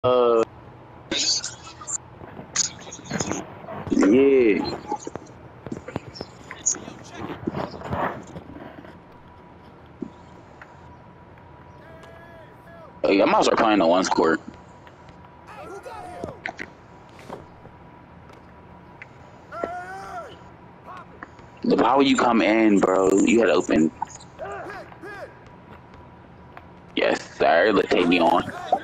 Yeah. Hey, I might start playing the one court. Why would you come in, bro? You had open. Yes, sir. Let's take me on.